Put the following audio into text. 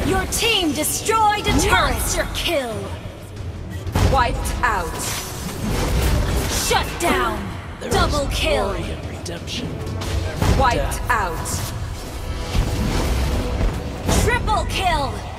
Your team destroyed a turret! Monster kill! Wiped out. Shut down! Double kill! Glory and redemption. Wiped out. Triple kill!